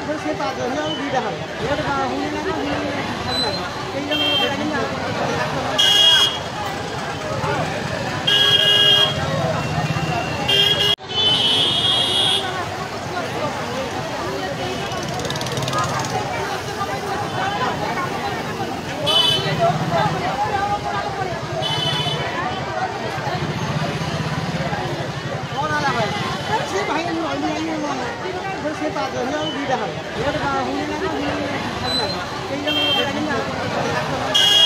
से पास हो दीदा हम ये होने ना कई जन से पास हो दीदा हम ये होने ना कई जन